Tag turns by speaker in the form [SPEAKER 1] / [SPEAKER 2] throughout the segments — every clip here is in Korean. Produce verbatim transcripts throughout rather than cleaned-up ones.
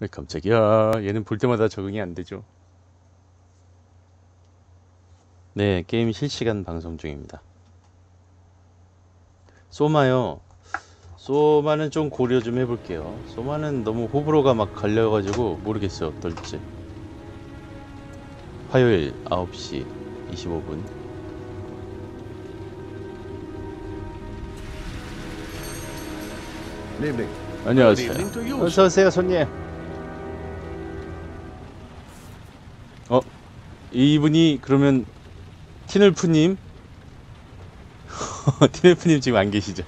[SPEAKER 1] 왜 깜짝이야. 얘는 볼 때마다 적응이 안 되죠. 네, 게임 실시간 방송 중입니다. 소마요. 소마는 좀 고려 좀 해볼게요. 소마는 너무 호불호가 막 갈려가지고 모르겠어요, 어떨지. 화요일 아홉 시 이십오 분. 안녕하세요. 어서오세요, 손님. 어? 이분이 그러면 티널프님? 티널프님 지금 안 계시죠?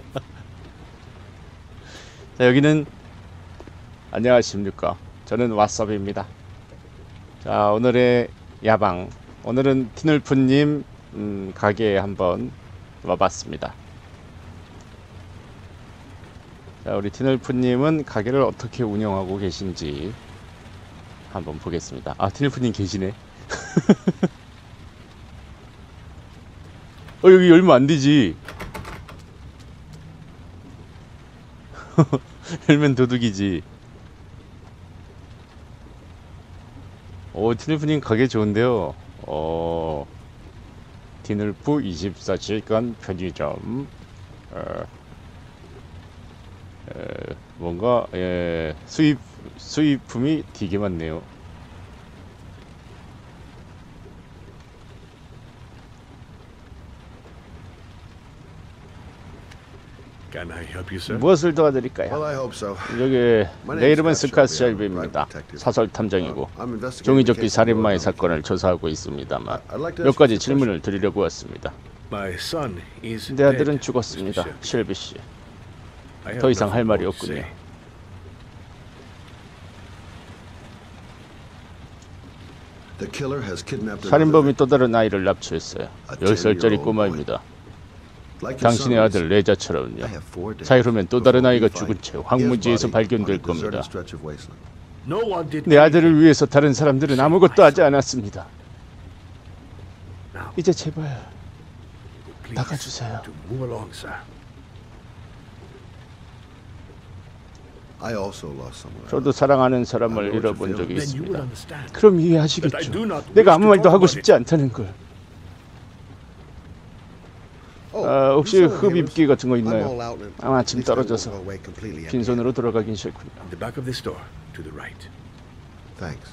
[SPEAKER 1] 자, 여기는 안녕하십니까. 저는 왓썹입니다. 자, 오늘의 야방. 오늘은 티널프님 음, 가게에 한번 와봤습니다. 자, 우리 티널프님은 가게를 어떻게 운영하고 계신지 한번 보겠습니다. 아, 티널프님 계시네. 어, 여기 열면 안 되지. 열면 도둑이지. 오, 티널프님 가게 좋은데요. 어, 티널프 이십사 시간 편의점. 어, 에, 뭔가 예, 수입 수입품이 되게 많네요.
[SPEAKER 2] Can I help you, sir?
[SPEAKER 1] 무엇을 도와드릴까요?
[SPEAKER 3] Well, I hope so.
[SPEAKER 1] 여기 내 이름은 스캇 셜비입니다. 사설 탐정이고 종이접기 살인마의 사건을 조사하고 있습니다만 몇 가지 질문을 드리려고 왔습니다.
[SPEAKER 2] My son is
[SPEAKER 1] 내 아들은
[SPEAKER 2] dead,
[SPEAKER 1] 죽었습니다.
[SPEAKER 2] Mister
[SPEAKER 1] 셜비 씨.
[SPEAKER 2] I have
[SPEAKER 1] 더 이상 할
[SPEAKER 2] nothing
[SPEAKER 1] 말이
[SPEAKER 2] more to
[SPEAKER 1] 없군요.
[SPEAKER 2] say.
[SPEAKER 3] The killer has kidnapped
[SPEAKER 1] 살인범이 또 다른 아이를 납치했어요. 열 살짜리 꼬마입니다.
[SPEAKER 3] Like your
[SPEAKER 1] 당신의
[SPEAKER 3] son,
[SPEAKER 1] 아들 레자처럼요.
[SPEAKER 3] I have four days
[SPEAKER 1] 사일 후면 또 다른
[SPEAKER 3] before
[SPEAKER 1] 아이가
[SPEAKER 3] we fight.
[SPEAKER 1] 죽은 채 황무지에서
[SPEAKER 3] His body
[SPEAKER 1] 발견될
[SPEAKER 3] on a deserted
[SPEAKER 1] 겁니다.
[SPEAKER 3] stretch of wasteland.
[SPEAKER 2] No one did
[SPEAKER 1] 내
[SPEAKER 2] anything.
[SPEAKER 1] 아들을 위해서 다른 사람들은 아무것도 하지 않았습니다.
[SPEAKER 2] Now,
[SPEAKER 1] 이제 제발
[SPEAKER 2] please,
[SPEAKER 1] 나가주세요.
[SPEAKER 2] to move along, sir.
[SPEAKER 3] I also lost someone.
[SPEAKER 1] 저도 사랑하는 사람을
[SPEAKER 3] I know what
[SPEAKER 1] 잃어본
[SPEAKER 3] you
[SPEAKER 1] 적이
[SPEAKER 2] Then you will
[SPEAKER 1] 있습니다.
[SPEAKER 2] understand.
[SPEAKER 1] 그럼
[SPEAKER 2] But I
[SPEAKER 1] 이해하시겠죠.
[SPEAKER 2] do not
[SPEAKER 1] 내가 아무
[SPEAKER 2] wish to
[SPEAKER 1] 말도
[SPEAKER 2] talk
[SPEAKER 1] 하고
[SPEAKER 2] about
[SPEAKER 1] 싶지 않다는 걸.
[SPEAKER 3] Oh,
[SPEAKER 1] 아, 혹시
[SPEAKER 3] you saw
[SPEAKER 1] 흡입기 같은 거
[SPEAKER 3] I'm
[SPEAKER 1] 있나요?
[SPEAKER 3] all out and
[SPEAKER 1] 아, 마침
[SPEAKER 3] at least I won't
[SPEAKER 1] 떨어져서
[SPEAKER 3] go away completely empty.
[SPEAKER 1] 빈손으로 돌아가긴 싫군요.
[SPEAKER 2] In the back of this door, to the right.
[SPEAKER 3] Thanks.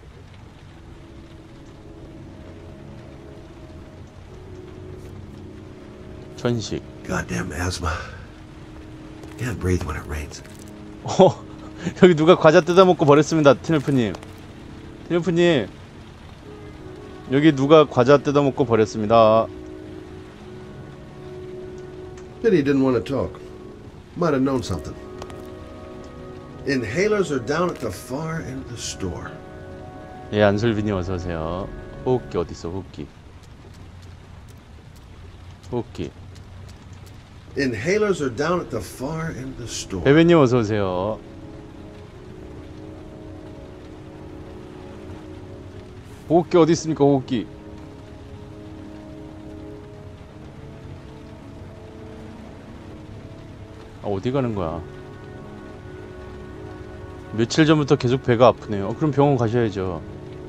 [SPEAKER 1] 전식.
[SPEAKER 3] Goddamn asthma. Can't breathe when it rains.
[SPEAKER 1] 어, 여기 누가 과자 뜯어먹고 버렸습니다. 티널프님. 티널프님. 여기 누가 과자 뜯어먹고 버렸습니다.
[SPEAKER 3] Pity he didn't want to talk. Might have known something. Inhalers are down at the far end of the store.
[SPEAKER 1] 예, 안솔빈님 어서오세요. 호흡기 어딨어, 호흡기. 호흡기.
[SPEAKER 3] Inhalers are down at the far end of the store.
[SPEAKER 1] 베베님 어서오세요. 호흡기 어디 있습니까, 호흡기. 아, 어디 가는 거야? 며칠 전부터 계속 배가 아프네요. 어, 그럼 병원 가셔야죠.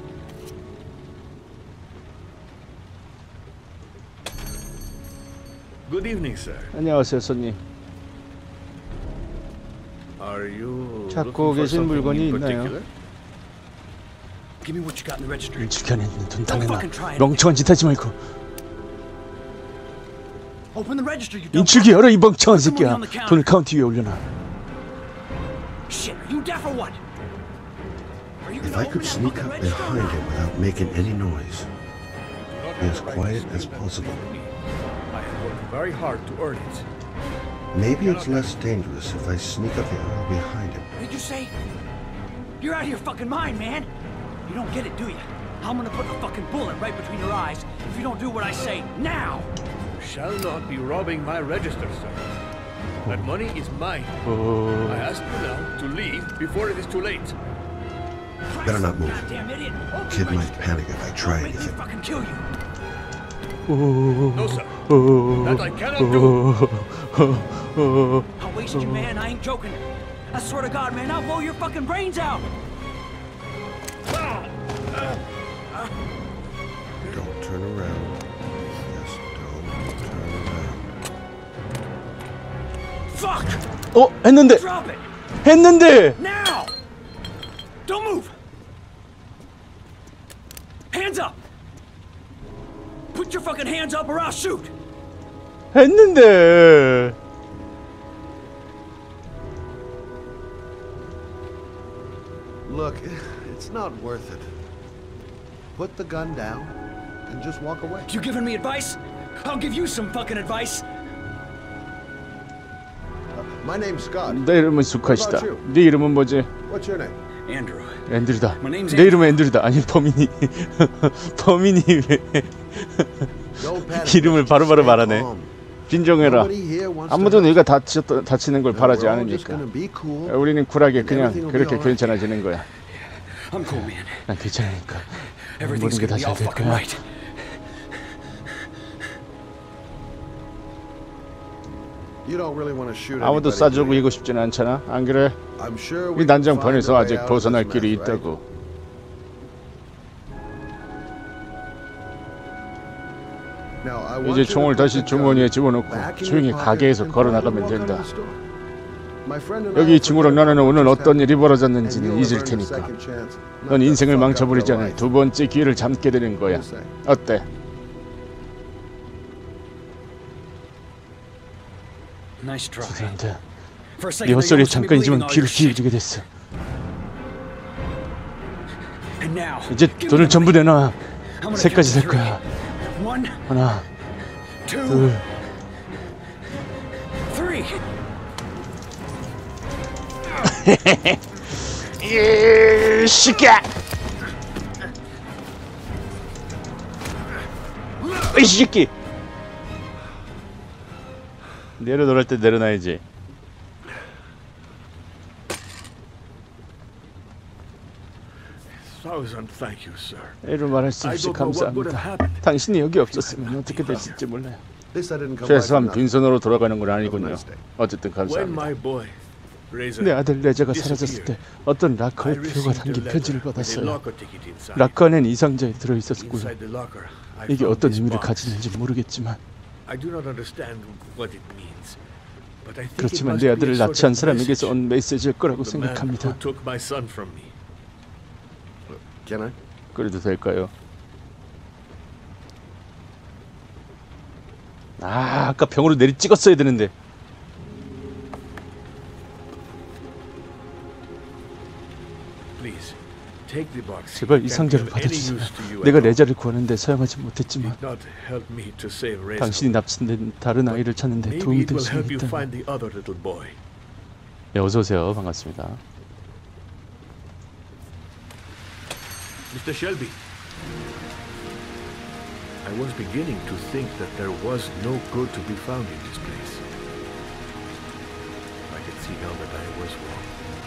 [SPEAKER 2] Good evening, sir.
[SPEAKER 1] 안녕하세요, 손님.
[SPEAKER 2] Are you
[SPEAKER 1] 찾고
[SPEAKER 2] looking for
[SPEAKER 1] 계신
[SPEAKER 2] something
[SPEAKER 1] 물건이
[SPEAKER 2] in
[SPEAKER 1] 있나요?
[SPEAKER 2] particular?
[SPEAKER 4] Give me what you got in the registry.
[SPEAKER 1] 주변에 있는 돈 달래나.
[SPEAKER 4] fucking try it.
[SPEAKER 1] 멍청한 짓 하지 말고.
[SPEAKER 4] Open the register, you dumb
[SPEAKER 1] 인출기 열어, 이 멍청한
[SPEAKER 4] Put the money
[SPEAKER 1] 새끼야.
[SPEAKER 4] on the counter.
[SPEAKER 1] 돈 카운트 위에 올려놔.
[SPEAKER 4] Shit, are you deaf or what? Are you
[SPEAKER 3] If
[SPEAKER 4] gonna
[SPEAKER 3] I could
[SPEAKER 4] open that
[SPEAKER 3] sneak
[SPEAKER 4] fucking
[SPEAKER 3] up
[SPEAKER 4] register or
[SPEAKER 3] behind
[SPEAKER 4] not?
[SPEAKER 3] him without making any noise, be as quiet as possible.
[SPEAKER 2] I have worked very hard to earn it.
[SPEAKER 3] Maybe it's less dangerous if I sneak up the aisle behind him.
[SPEAKER 4] What did you say? You're out of your fucking mind, man. You don't get it, do you? I'm gonna put a fucking bullet right between your eyes if you don't do what I say now.
[SPEAKER 2] You shall not be robbing my register, sir. That money is mine.
[SPEAKER 1] 어...
[SPEAKER 2] I ask you now to leave before it is too late.
[SPEAKER 3] Better not move.
[SPEAKER 4] Goddamn idiot. Open
[SPEAKER 3] Kid
[SPEAKER 4] the
[SPEAKER 3] might
[SPEAKER 4] register.
[SPEAKER 3] panic if I try
[SPEAKER 4] I'll make me
[SPEAKER 3] anything.
[SPEAKER 4] fucking kill you.
[SPEAKER 2] No, sir. That I cannot do.
[SPEAKER 4] I'll waste you, man. I ain't joking. I swear to God, man, I'll blow your fucking brains out.
[SPEAKER 3] Don't turn around. Yes, don't turn around.
[SPEAKER 4] Fuck!
[SPEAKER 1] 어? 했는데!
[SPEAKER 4] Drop it!
[SPEAKER 1] 했는데!
[SPEAKER 4] Now! Don't move! Hands up! Put your fucking hands up or I'll shoot!
[SPEAKER 1] 했는데!
[SPEAKER 3] Look, it's not worth it. Put the gun down and just walk away.
[SPEAKER 4] You giving me advice? I'll give you some fucking advice.
[SPEAKER 3] My name's Scott.
[SPEAKER 1] 내 이름은 수컷이다. 네 이름은 뭐지?
[SPEAKER 3] What's your name?
[SPEAKER 4] Andrew.
[SPEAKER 1] 앤드류다.
[SPEAKER 4] My name's
[SPEAKER 1] 내 이름은 앤드류다. 아니 범인이 범인이 왜 이름을 바로바로 말하네. 진정해라. 아무도 네가 다쳤다, 다치는 걸 바라지 않으니까. 우리는 쿨하게 그냥 그렇게 괜찮아지는 거야.
[SPEAKER 4] I'm cool, man.
[SPEAKER 1] 난 괜찮으니까. 모든
[SPEAKER 4] Everything's
[SPEAKER 1] 게 다
[SPEAKER 4] gonna be all
[SPEAKER 1] 잘 될
[SPEAKER 4] fucking
[SPEAKER 1] 거야.
[SPEAKER 4] right.
[SPEAKER 3] You don't really want to shoot
[SPEAKER 1] 아무도
[SPEAKER 3] anybody,
[SPEAKER 1] 싸주고
[SPEAKER 3] do you?
[SPEAKER 1] 이고 싶지는 않잖아. 안 그래?
[SPEAKER 3] I'm sure
[SPEAKER 1] 이
[SPEAKER 3] we can find
[SPEAKER 1] 난장판에서
[SPEAKER 3] a way
[SPEAKER 1] 아직
[SPEAKER 3] out of
[SPEAKER 1] 벗어날
[SPEAKER 3] this
[SPEAKER 1] 길이
[SPEAKER 3] mess, right?
[SPEAKER 1] 있다고.
[SPEAKER 3] Now, I want
[SPEAKER 1] 이제
[SPEAKER 3] you to
[SPEAKER 1] 총을
[SPEAKER 3] put
[SPEAKER 1] 다시
[SPEAKER 3] the
[SPEAKER 1] 주머니에
[SPEAKER 3] gun
[SPEAKER 1] 집어넣고
[SPEAKER 3] back in
[SPEAKER 1] 조용히
[SPEAKER 3] your pocket
[SPEAKER 1] 가게에서
[SPEAKER 3] and
[SPEAKER 1] 걸어
[SPEAKER 3] quietly
[SPEAKER 1] 나가면
[SPEAKER 3] walk out
[SPEAKER 1] 된다.
[SPEAKER 3] of the store. My friend and I
[SPEAKER 1] 여기 이 친구랑
[SPEAKER 3] forget
[SPEAKER 1] 나는 오늘
[SPEAKER 3] what
[SPEAKER 1] 어떤 일이
[SPEAKER 3] just happened,
[SPEAKER 1] 벌어졌는지는
[SPEAKER 3] and you'll
[SPEAKER 1] 잊을
[SPEAKER 3] earn a
[SPEAKER 1] 테니까.
[SPEAKER 3] second chance. Not
[SPEAKER 1] 넌
[SPEAKER 3] to
[SPEAKER 1] 인생을
[SPEAKER 3] fuck up
[SPEAKER 1] 망쳐버리지
[SPEAKER 3] your
[SPEAKER 1] 않을
[SPEAKER 3] life.
[SPEAKER 1] 두 번째 기회를 잡게 되는 거야. 어때?
[SPEAKER 4] Nice try.
[SPEAKER 1] 그런데
[SPEAKER 4] For a
[SPEAKER 1] 네
[SPEAKER 4] second,
[SPEAKER 1] 헛소리에
[SPEAKER 4] there, you almost made me
[SPEAKER 1] 잠깐이지만
[SPEAKER 4] believe in all
[SPEAKER 1] 귀를
[SPEAKER 4] your shit.
[SPEAKER 1] 기울이게 됐어.
[SPEAKER 4] And now,
[SPEAKER 1] 이제
[SPEAKER 4] give me
[SPEAKER 1] 돈을
[SPEAKER 4] the
[SPEAKER 1] 전부
[SPEAKER 4] money.
[SPEAKER 1] 내놔.
[SPEAKER 4] I'm gonna
[SPEAKER 1] 세
[SPEAKER 4] count
[SPEAKER 1] 가지
[SPEAKER 4] to
[SPEAKER 1] 될
[SPEAKER 4] three.
[SPEAKER 1] 거야.
[SPEAKER 4] One,
[SPEAKER 1] 하나,
[SPEAKER 4] two,
[SPEAKER 1] 둘,
[SPEAKER 4] three.
[SPEAKER 1] 이 새끼야! 이 새끼! 내려놓을 때 내려놔야지.
[SPEAKER 2] Thousand thank you, sir.
[SPEAKER 1] 애로 말할 수
[SPEAKER 2] I
[SPEAKER 1] 없이
[SPEAKER 2] don't know what would have
[SPEAKER 1] 감사합니다.
[SPEAKER 2] happened.
[SPEAKER 1] 당신이 여기 없었으면 어떻게 됐을지 몰라요.
[SPEAKER 3] This I didn't come by for
[SPEAKER 1] 최소한
[SPEAKER 3] nothing.
[SPEAKER 1] 빈손으로 돌아가는 건 아니군요. 어쨌든
[SPEAKER 2] When
[SPEAKER 1] 감사합니다.
[SPEAKER 2] my boy, Razor,
[SPEAKER 1] 내 아들 레자가 사라졌을
[SPEAKER 2] disappeared,
[SPEAKER 1] 때 어떤
[SPEAKER 2] I
[SPEAKER 1] 라커의 표가
[SPEAKER 2] received a
[SPEAKER 1] 담긴
[SPEAKER 2] letter
[SPEAKER 1] 편지를
[SPEAKER 2] with a
[SPEAKER 1] 받았어요.
[SPEAKER 2] locker ticket inside.
[SPEAKER 1] 라커 안엔 이 상자에 들어있었고요.
[SPEAKER 2] Inside the locker, I
[SPEAKER 1] 이게
[SPEAKER 2] found
[SPEAKER 1] 어떤
[SPEAKER 2] this
[SPEAKER 1] 의미를
[SPEAKER 2] box.
[SPEAKER 1] 가지는지 모르겠지만
[SPEAKER 2] I do not understand what it means. But I think it
[SPEAKER 1] 그렇지만
[SPEAKER 2] must
[SPEAKER 1] 내
[SPEAKER 2] be a
[SPEAKER 1] 아들을
[SPEAKER 2] sort
[SPEAKER 1] 납치한
[SPEAKER 2] of
[SPEAKER 1] 사람에게서
[SPEAKER 2] message
[SPEAKER 1] 온 메시지일 거라고
[SPEAKER 2] from the man
[SPEAKER 1] 생각합니다.
[SPEAKER 2] who took my son from me.
[SPEAKER 3] Can I?
[SPEAKER 1] 그래도 될까요? 아, 아까 병으로 내리 찍었어야 되는데.
[SPEAKER 2] Please, take the box.
[SPEAKER 1] 제발 이
[SPEAKER 2] It can't
[SPEAKER 1] 상자를
[SPEAKER 2] be of any
[SPEAKER 1] 받아주세요.
[SPEAKER 2] use to you
[SPEAKER 1] 내가
[SPEAKER 2] at all.
[SPEAKER 1] 레자를 구하는데 사용하지 못했지만
[SPEAKER 2] Did not help me to save Razor.
[SPEAKER 1] 당신이 납치된 다른 아이를 찾는데
[SPEAKER 2] Maybe
[SPEAKER 1] 도움이
[SPEAKER 2] it
[SPEAKER 1] 될
[SPEAKER 2] will
[SPEAKER 1] 수
[SPEAKER 2] help you
[SPEAKER 1] 있다면.
[SPEAKER 2] find the other little boy.
[SPEAKER 1] 네, 어서 오세요. 반갑습니다.
[SPEAKER 2] Mister Shelby, I was beginning to think that there was no good to be found in this place. I can see now that I was wrong.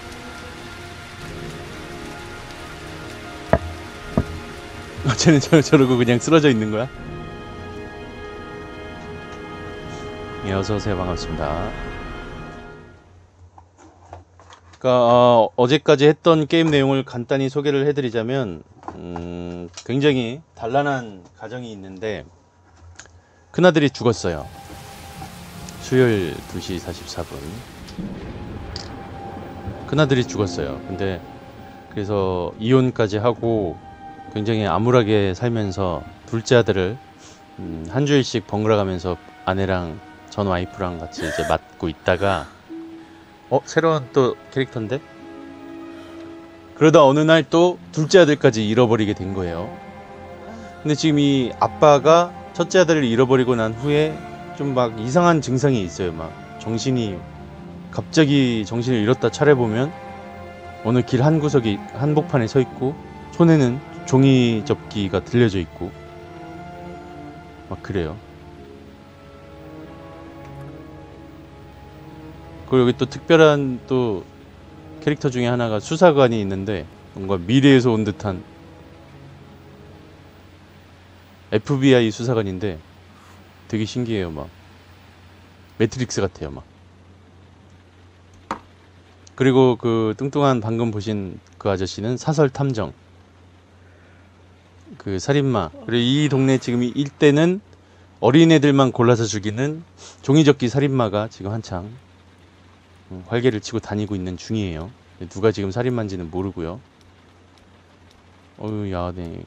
[SPEAKER 1] 어, 쟤는 저, 저러고 그냥 쓰러져 있는 거야? 예, 어서 오세요. 반갑습니다. 그러니까 어, 어제까지 했던 게임 내용을 간단히 소개를 해드리자면 음, 굉장히 단란한 가정이 있는데 큰아들이 죽었어요. 수요일 두 시 사십사 분 큰아들이 죽었어요. 근데 그래서 이혼까지 하고 굉장히 암울하게 살면서 둘째 아들을 음, 한 주일씩 번갈아 가면서 아내랑 전 와이프랑 같이 이제 맡고 있다가 어? 새로운 또 캐릭터인데? 그러다 어느 날 또 둘째 아들까지 잃어버리게 된 거예요. 근데 지금 이 아빠가 첫째 아들을 잃어버리고 난 후에 좀 막 이상한 증상이 있어요. 막 정신이 갑자기 정신을 잃었다 차려보면 어느 길 한 구석이 한복판에 서 있고 손에는 종이 접기가 들려져 있고 막 그래요. 그리고 여기 또 특별한 또 캐릭터 중에 하나가 수사관이 있는데 뭔가 미래에서 온 듯한 에프비아이 수사관인데 되게 신기해요. 막 매트릭스 같아요. 막 그리고 그 뚱뚱한 방금 보신 그 아저씨는 사설 탐정. 그 살인마. 그리고 이 동네 지금 일대는 어린애들만 골라서 죽이는 종이접기 살인마가 지금 한창 활개를 치고 다니고 있는 중이에요. 누가 지금 살인마인지는 모르고요. 어휴, 야네.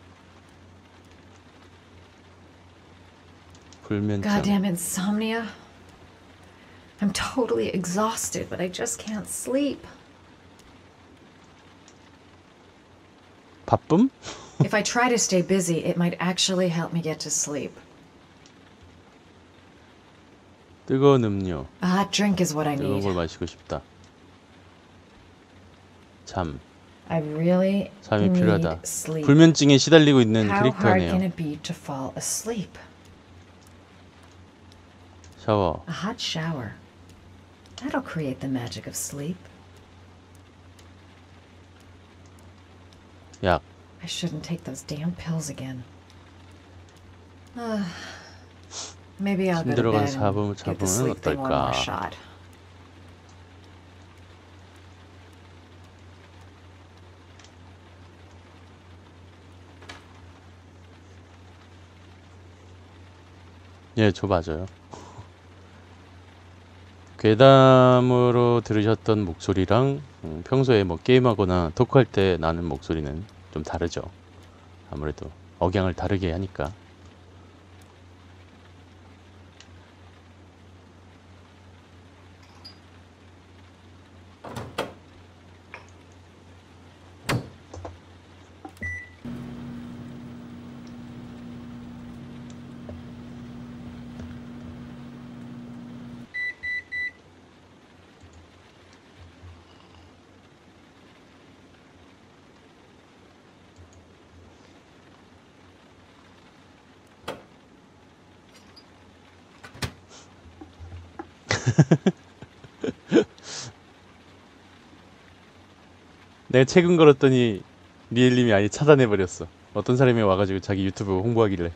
[SPEAKER 1] 불면증.
[SPEAKER 5] Goddamn insomnia. I'm totally exhausted, but I just can't sleep.
[SPEAKER 1] 바쁨?
[SPEAKER 5] If I try to stay busy, it might actually help me get to sleep.
[SPEAKER 1] 뜨거운 음료.
[SPEAKER 5] A hot drink is what I
[SPEAKER 1] 뜨거운
[SPEAKER 5] need.
[SPEAKER 1] 걸 마시고 싶다. 잠.
[SPEAKER 5] I really
[SPEAKER 1] 잠이
[SPEAKER 5] need
[SPEAKER 1] 필요하다.
[SPEAKER 5] sleep.
[SPEAKER 1] 불면증에 시달리고 있는
[SPEAKER 5] How hard can
[SPEAKER 1] 캐릭터네요.
[SPEAKER 5] it be to fall asleep?
[SPEAKER 1] 샤워.
[SPEAKER 5] A hot shower. That'll create the magic of sleep.
[SPEAKER 1] 약.
[SPEAKER 5] I shouldn't take those damn pills again. Uh, maybe I'll go to
[SPEAKER 1] 힘들어간
[SPEAKER 5] bed
[SPEAKER 1] 사부
[SPEAKER 5] and get the
[SPEAKER 1] 잡으면
[SPEAKER 5] sleep thing one more
[SPEAKER 1] 어떨까?
[SPEAKER 5] shot.
[SPEAKER 1] 예, 저 맞아요. 괴담으로 들으셨던 목소리랑 음, 평소에 뭐 게임하거나 토크할 때 나는 목소리는 좀 다르죠. 아무래도 억양을 다르게 하니까. 내가 최근 걸었더니 리엘님이 아예 차단해버렸어. 어떤 사람이 와가지고 자기 유튜브 홍보하길래.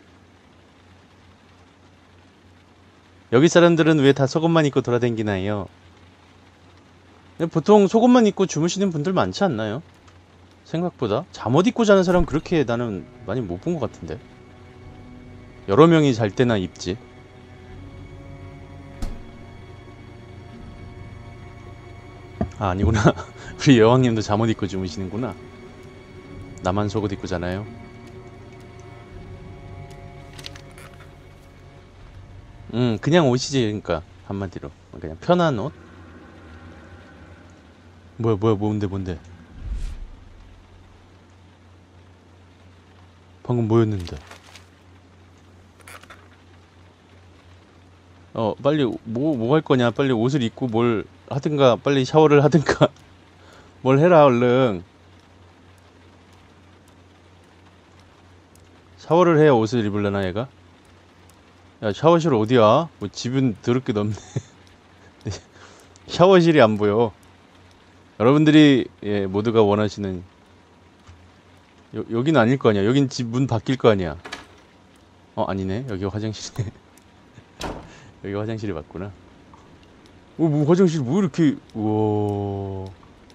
[SPEAKER 1] 여기 사람들은 왜 다 속옷만 입고 돌아다니나요? 보통 속옷만 입고 주무시는 분들 많지 않나요? 생각보다 잠옷 입고 자는 사람 그렇게 나는 많이 못 본 것 같은데. 여러 명이 잘 때나 입지. 아, 아니구나. 우리 여왕님도 잠옷 입고 주무시는구나. 나만 속옷 입고 자나요? 음, 그냥 옷이지. 그러니까 한마디로 그냥 편한 옷. 뭐야 뭐야 뭔데 뭔데 방금 뭐였는데? 어, 빨리 뭐 뭐 할 거냐? 빨리 옷을 입고 뭘 하든가, 빨리 샤워를 하든가 뭘 해라 얼른. 샤워를 해야 옷을 입으려나 얘가? 야, 샤워실 어디야? 뭐 집은 더럽게 넓네. 샤워실이 안 보여. 여러분들이 예, 모두가 원하시는 여, 여긴 아닐 거 아니야. 여긴 집 문 바뀔 거 아니야. 어, 아니네. 여기 화장실이네. 여기 화장실이 맞구나. 오, 뭐 화장실 뭐 이렇게. 우와,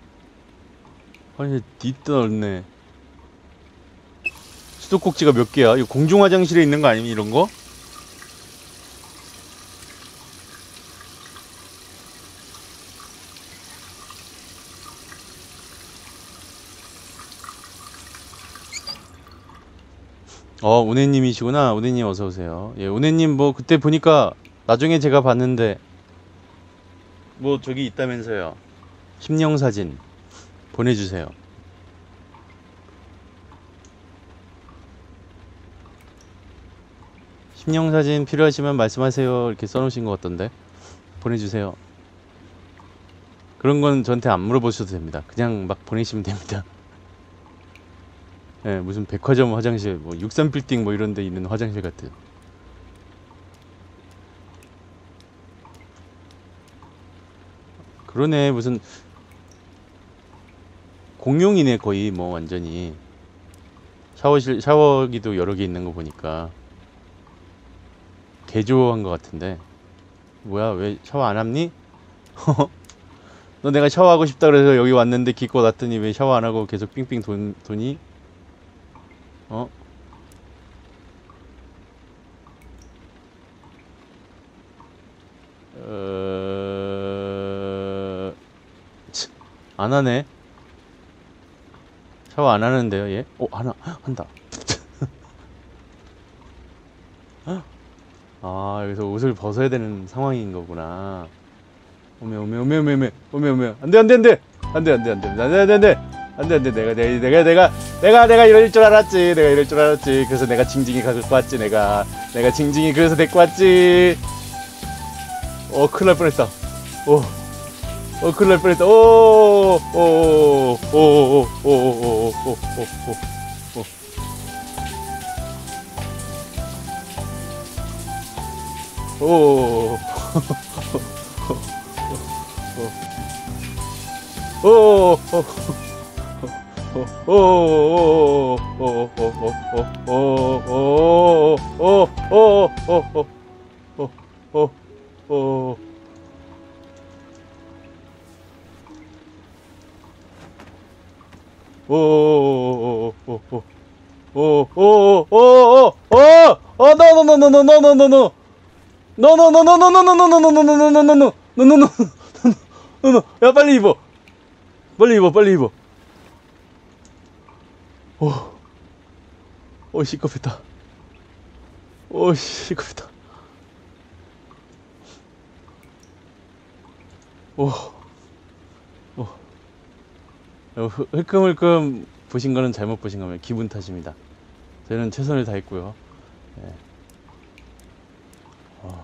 [SPEAKER 1] 아니 뒤따 넓네. 수도꼭지가 몇 개야? 이거 공중 화장실에 있는 거 아니니 이런 거? 어, 우네님이시구나. 우네님 어서오세요. 예, 우네님 뭐 그때 보니까 나중에 제가 봤는데 뭐 저기 있다면서요. 심령사진 보내주세요. 심령사진 필요하시면 말씀하세요. 이렇게 써놓으신 것 같던데. 보내주세요. 그런 건 저한테 안 물어보셔도 됩니다. 그냥 막 보내시면 됩니다. 예, 무슨 백화점 화장실, 뭐 육삼 빌딩 뭐 이런 데 있는 화장실 같은. 그러네. 무슨 공용이네 거의. 뭐 완전히 샤워실, 샤워기도 여러 개 있는 거 보니까 개조한 것 같은데. 뭐야, 왜 샤워 안 합니? 너 내가 샤워하고 싶다 그래서 여기 왔는데 기껏 왔더니 왜 샤워 안 하고 계속 삥삥 돈, 돈이? 어? 어... 치, 안 하네. 샤워 안 하는데요, 얘? 어, 하나, 한다. 아, 여기서 옷을 벗어야 되는 상황인 거구나. 오메, 오메, 오메, 오메, 오메, 오메, 오메. 안 돼, 안 돼, 안 돼! 안 돼, 안 돼, 안 돼, 안 돼, 안 돼, 안 돼! 안 돼, 안 돼, 내가, 내가, 내가, 내가, 내가, 내가 이럴 줄 알았지. 내가 이럴 줄 알았지. 그래서 내가 징징이 갖고 왔지, 내가. 내가 징징이 그래서 데리고 왔지. 어, 큰일 날 뻔했다. 오. 어, 큰일 날 뻔했다. 오, 오, 오, 오, 오, 오, 오, 오, 오, 오, 오, 오. 오. 오. 오. 야, 빨리 입어. 빨리 입어, 빨리 입어. 오, 오, 시끄럽다. 오, 시끄럽다. 오, 오. 흘끔흘끔 보신 거는 잘못 보신 거면 기분 탓입니다. 저는 최선을 다했고요. 네. 어.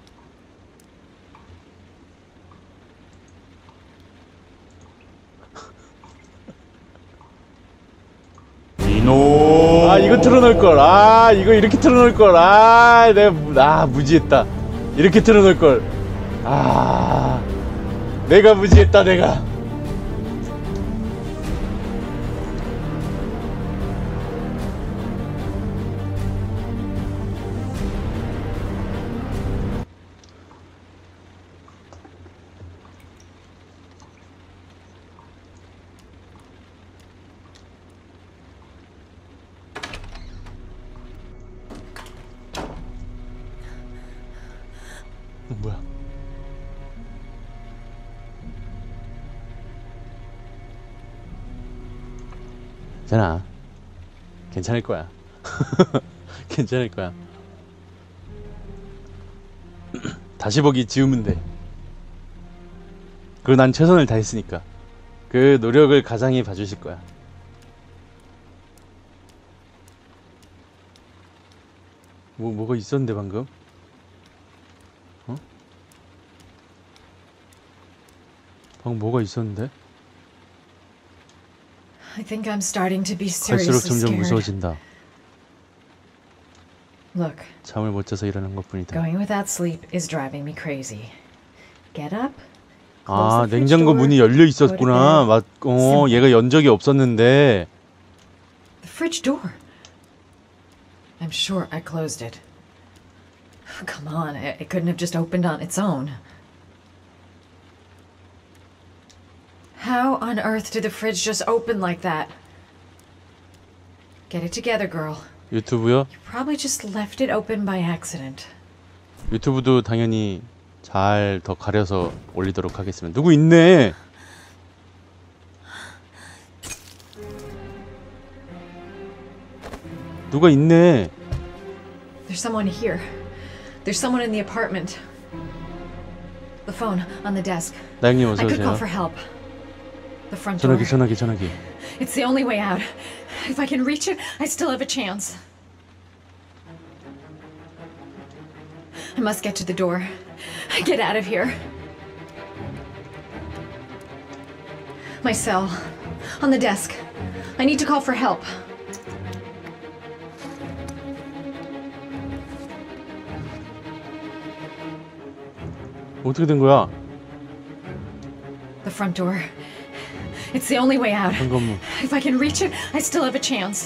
[SPEAKER 6] 이노.
[SPEAKER 1] 아, 이거 틀어놓을 걸. 아, 이거 이렇게 틀어놓을 걸. 아, 내가 무- 아 무지했다. 이렇게 틀어놓을 걸. 아, 내가 무지했다, 내가. 어, 뭐야? 괜찮아. 괜찮을 거야. 괜찮을 거야. 다시 보기 지우면 돼. 그리고 난 최선을 다했으니까. 그 노력을 가장히 봐주실 거야. 뭐, 뭐가 있었는데 방금? 어? 방금 뭐가 있었는데?
[SPEAKER 5] I think I'm starting to be
[SPEAKER 1] 갈수록
[SPEAKER 5] seriously
[SPEAKER 1] 점점
[SPEAKER 5] scared.
[SPEAKER 1] 무서워진다.
[SPEAKER 5] Look,
[SPEAKER 1] 잠을 못 자서 일어난 것뿐이다.
[SPEAKER 5] going without sleep is driving me crazy. Get up. close
[SPEAKER 1] 아,
[SPEAKER 5] the fridge
[SPEAKER 1] 냉장고
[SPEAKER 5] door,
[SPEAKER 1] 문이 열려 있었구나.
[SPEAKER 5] go to bed.
[SPEAKER 1] 맞, 어,
[SPEAKER 5] Simple.
[SPEAKER 1] 얘가 연 적이 없었는데.
[SPEAKER 5] The fridge door. I'm sure I closed it. Come on, it it couldn't have just opened on its own. How on earth did the fridge just open like that? Get it together, girl.
[SPEAKER 1] 유튜브요?
[SPEAKER 5] You probably just left it open by accident.
[SPEAKER 1] 유튜브도 당연히 잘 더 가려서 올리도록 하겠습니다. 누구 있네. 누가 있네.
[SPEAKER 5] There's someone here. There's someone in the apartment. The phone on the desk.
[SPEAKER 1] 나영님 어서
[SPEAKER 5] I could call
[SPEAKER 1] 오세요.
[SPEAKER 5] for help. The front door.
[SPEAKER 1] 전화기 전화기 전화기.
[SPEAKER 5] It's the only way out. If I can reach it, I still have a chance. I must get to the door. Get out of here. My cell. On the desk. I need to call for help.
[SPEAKER 1] 어떻게 된 거야?
[SPEAKER 5] The front door. It's the only way out.
[SPEAKER 1] 잠깐만.
[SPEAKER 5] If I can reach it, I still have a chance.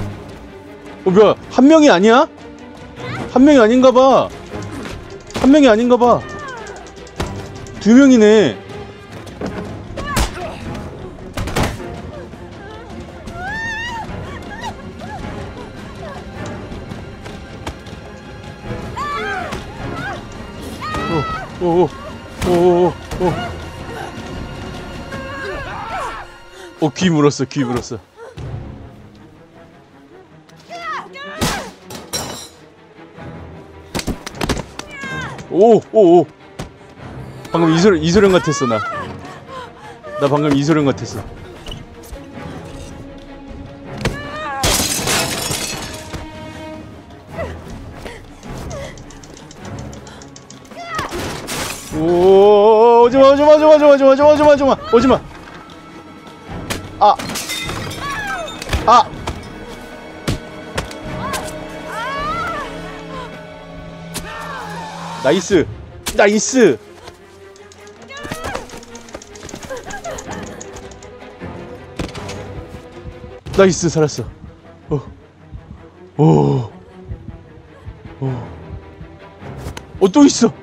[SPEAKER 1] 어 뭐야 한 명이 아니야? 한 명이 아닌가봐. 한 명이 아닌가봐. 두 명이네. 오오오오오 오, 귀 물었어, 귀 물었어. 오, 오, 오. 방금 이소룡, 이소룡 같았어, 나. 나 방금 이소룡 같았어. 오, 오지마, 오지마, 오지마, 오지마, 오지마, 오지마, 오지마, 오지마, 오지마. 아, 아. 나이스, 나이스. 나이스, 살았어. 어, 오, 오, 어, 또 있어.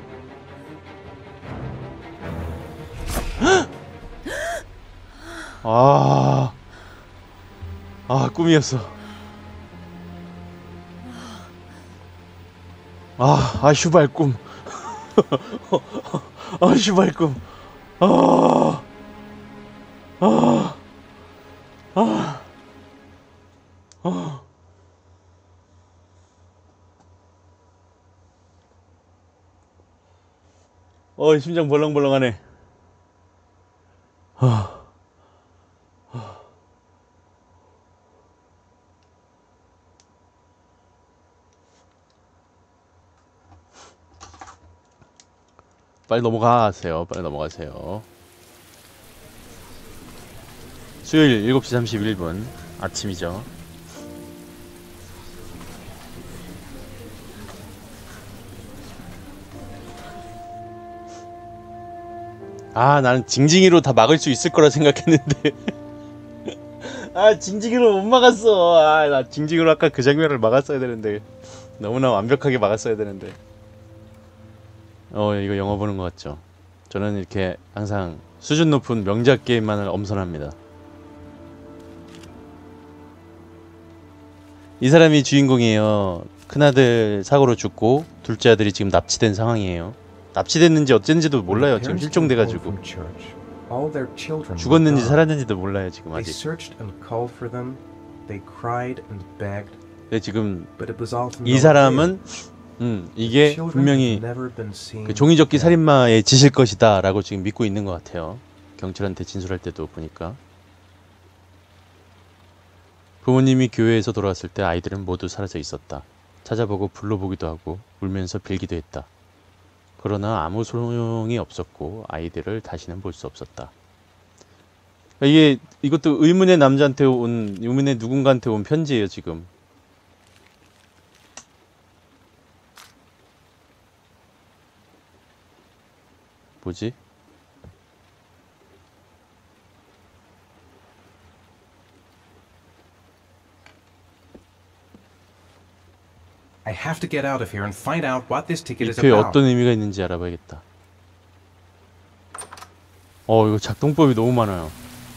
[SPEAKER 1] 아, 아, 꿈이었어. 아, 아, 슈발 꿈. 아, 슈발 꿈. 아, 아, 아, 아. 어, 심장 벌렁벌렁하네. 아. 빨리 넘어가세요. 빨리 넘어가세요. 수요일 일곱 시 삼십일 분 아침이죠. 아, 나는 징징이로 다 막을 수 있을 거라 생각했는데 아, 징징이로 못 막았어. 아, 나 징징이로 아까 그 장면을 막았어야 되는데 너무나 완벽하게 막았어야 되는데. 어, 이거 영화 보는 것 같죠? 저는 이렇게 항상 수준 높은 명작 게임만을 엄선합니다. 이 사람이 주인공이에요. 큰아들 사고로 죽고 둘째 아들이 지금 납치된 상황이에요. 납치됐는지 어쩐지도 몰라요. 지금 실종돼가지고. 죽었는지 살았는지도 몰라요. 지금 아직. 근데 지금 이 사람은 음, 이게 분명히 그 종이접기 살인마의 짓일 것이다 라고 지금 믿고 있는 것 같아요. 경찰한테 진술할 때도 보니까. 부모님이 교회에서 돌아왔을 때 아이들은 모두 사라져 있었다. 찾아보고 불러보기도 하고 울면서 빌기도 했다. 그러나 아무 소용이 없었고 아이들을 다시는 볼 수 없었다. 이게 이것도 의문의 남자한테 온, 의문의 누군가한테 온 편지예요 지금. 뭐지?
[SPEAKER 6] I have to get out of here and find out what this ticket
[SPEAKER 1] 이
[SPEAKER 6] is
[SPEAKER 1] 표에
[SPEAKER 6] about.
[SPEAKER 1] 어떤 의미가 있는지 알아봐야겠다. 어, 이거 작동법이 너무 많아요.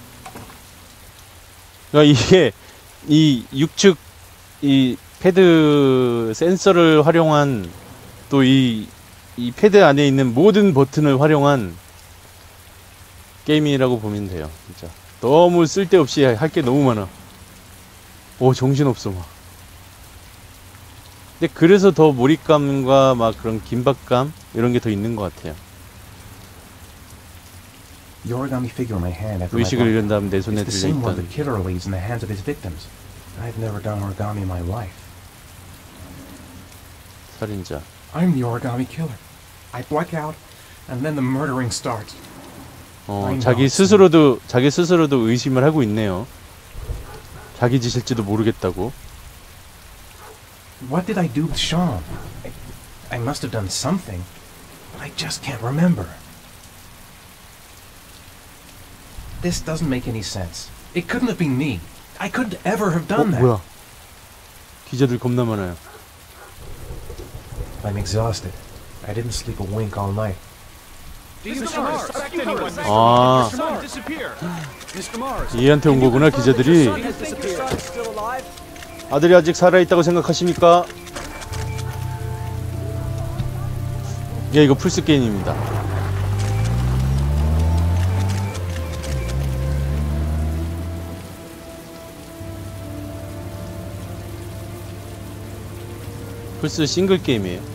[SPEAKER 1] 그러니까 이게 이 육축 이 패드 센서를 활용한 또 이 이 패드 안에 있는 모든 버튼을 활용한 게임이라고 보면 돼요. 진짜 너무 쓸데없이 할 게 너무 많아. 오, 정신없어 막. 근데 그래서 더 몰입감과 막 그런 긴박감 이런 게 더 있는 것 같아요.
[SPEAKER 6] The origami figure in my hand after my
[SPEAKER 1] 의식을
[SPEAKER 6] block
[SPEAKER 1] 잃은 다음 내 손에
[SPEAKER 6] is the same one
[SPEAKER 1] 들려있던
[SPEAKER 6] the killer leaves in the hands of his victims. I've never done origami in my life.
[SPEAKER 1] 살인자.
[SPEAKER 6] I'm the origami killer. I black out, and then the murdering starts.
[SPEAKER 1] 어, 자기 스스로도 자기 스스로도 의심을 하고 있네요. 자기 짓일지도 모르겠다고.
[SPEAKER 6] What did I do with Sean? I, I must have done something, but I just can't remember. This doesn't make any sense. It couldn't have been me. I couldn't ever have
[SPEAKER 1] 어,
[SPEAKER 6] done that.
[SPEAKER 1] 뭐야? 기자들 겁나 많아요.
[SPEAKER 6] I'm exhausted. I didn't sleep a wink all night.
[SPEAKER 1] 아, 얘한테 온 거구나, 기자들이. 아들이 아직 살아있다고 생각하십니까? 예, 이거 플스 게임입니다. 플스 싱글 게임이에요.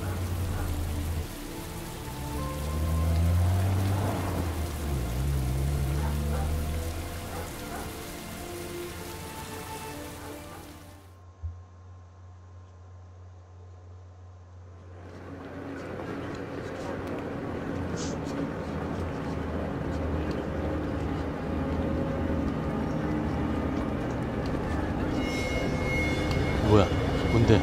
[SPEAKER 1] 뭐야? 뭔데?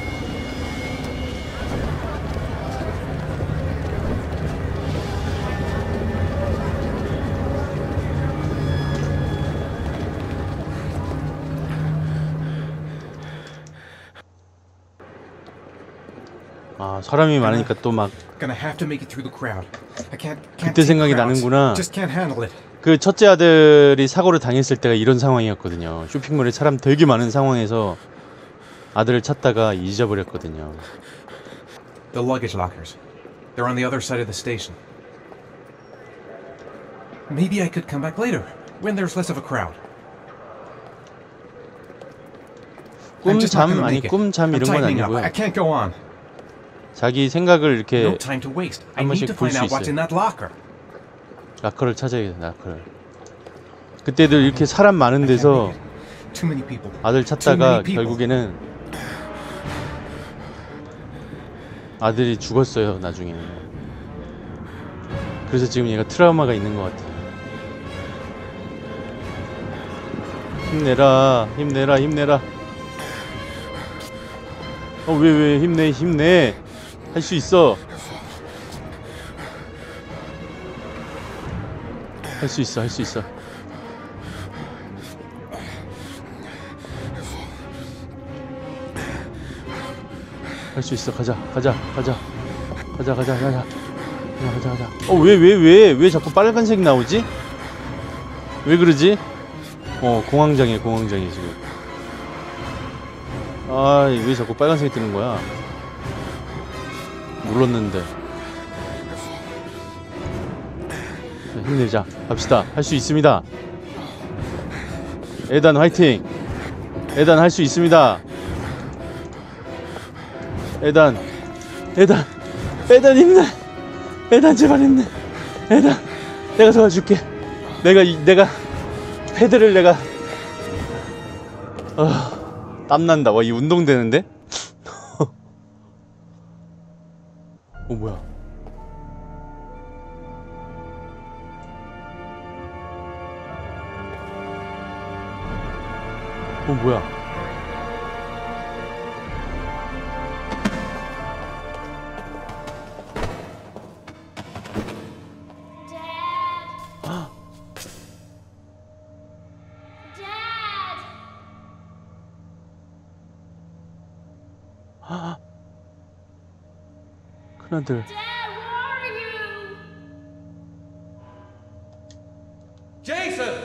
[SPEAKER 1] 아, 사람이 많으니까 또 막
[SPEAKER 6] Gonna have to make it through the crowd. I can't, can't
[SPEAKER 1] 그때
[SPEAKER 6] take
[SPEAKER 1] 생각이
[SPEAKER 6] crowds.
[SPEAKER 1] 나는구나.
[SPEAKER 6] Just can't handle it.
[SPEAKER 1] 그 첫째 아들이 사고를 당했을 때가 이런 상황이었거든요. 쇼핑몰에 사람 되게 많은 상황에서 아들을 찾다가 잊어버렸거든요.
[SPEAKER 6] The luggage lockers. They're on the other side of the station. Maybe I could come back later, when there's less of a crowd. I'm just not
[SPEAKER 1] 꿈잠
[SPEAKER 6] gonna
[SPEAKER 1] 아니
[SPEAKER 6] make it.
[SPEAKER 1] 꿈잠
[SPEAKER 6] I'm
[SPEAKER 1] 이런 건
[SPEAKER 6] tightening up.
[SPEAKER 1] 아니고요.
[SPEAKER 6] I can't go on.
[SPEAKER 1] 자기 생각을 이렇게
[SPEAKER 6] No time to waste. I
[SPEAKER 1] 한
[SPEAKER 6] need
[SPEAKER 1] 번씩
[SPEAKER 6] to
[SPEAKER 1] 볼
[SPEAKER 6] find
[SPEAKER 1] 수
[SPEAKER 6] out what's
[SPEAKER 1] 있어요.
[SPEAKER 6] in that locker.
[SPEAKER 1] 라커를 찾아야겠다. 라커를. 그때도 이렇게 사람 많은 데서
[SPEAKER 6] Too many people.
[SPEAKER 1] 아들
[SPEAKER 6] Too
[SPEAKER 1] 찾다가
[SPEAKER 6] many people.
[SPEAKER 1] 결국에는 아들이 죽었어요. 나중에. 그래서 지금 얘가 트라우마가 있는 것 같아요. 힘내라, 힘내라, 힘내라. 어, 왜, 왜, 힘내, 힘내. 할 수 있어. 할 수 있어, 할 수 있어. 할 수 있어. 가자, 가자, 가자. 가자, 가자, 가자. 가자, 가자, 가자. 어, 왜, 왜, 왜, 왜 자꾸 빨간색 나오지? 왜 그러지? 어, 공황장애, 공황장애, 지금. 아, 왜 자꾸 빨간색이 뜨는 거야? 눌렀는데. 자, 힘내자. 갑시다. 할 수 있습니다. 에단 화이팅! 에단 할 수 있습니다. 에단, 에단, 에단 힘내! 에단 제발 힘내! 에단, 내가 도와줄게. 내가, 이, 내가, 패드를 내가, 어, 땀난다. 와, 이 운동되는데? 어, 뭐야. 어, 뭐야. 큰아들.
[SPEAKER 2] Jason!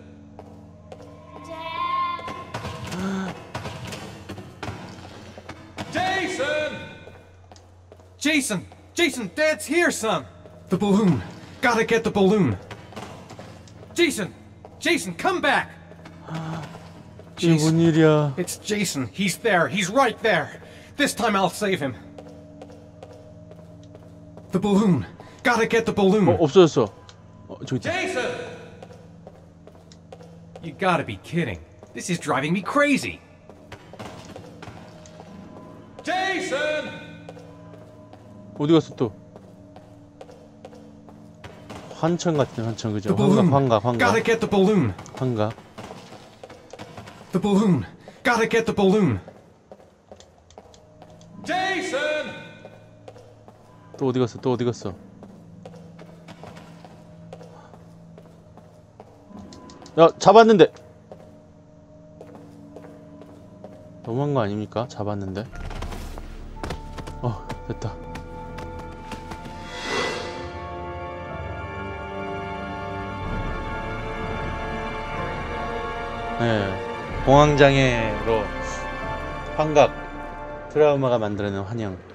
[SPEAKER 2] Jason!
[SPEAKER 6] Jason! Jason, Dad's here, son! The balloon. Gotta get the balloon. Jason! Jason, come back!
[SPEAKER 1] 이게 뭔 일이야?
[SPEAKER 6] It's Jason. He's there. He's right there. This time I'll save him. The balloon. Gotta get the balloon.
[SPEAKER 1] 어, 없어졌어. 어, 저기 있다.
[SPEAKER 6] Jason! You gotta be kidding. This is driving me crazy. Jason!
[SPEAKER 1] 어디 갔어 또? 환청 같은 환청 그죠?
[SPEAKER 6] The balloon.
[SPEAKER 1] 환각 환각
[SPEAKER 6] Gotta
[SPEAKER 1] 환각
[SPEAKER 6] get the balloon.
[SPEAKER 1] 환각.
[SPEAKER 6] The balloon. Gotta get the balloon. Jason!
[SPEAKER 1] 또 어디 갔어? 또 어디 갔어? 야 잡았는데. 너무한 거 아닙니까? 잡았는데. 어 됐다. 네, 공황장애로 환각 트라우마가 만들어낸 환영.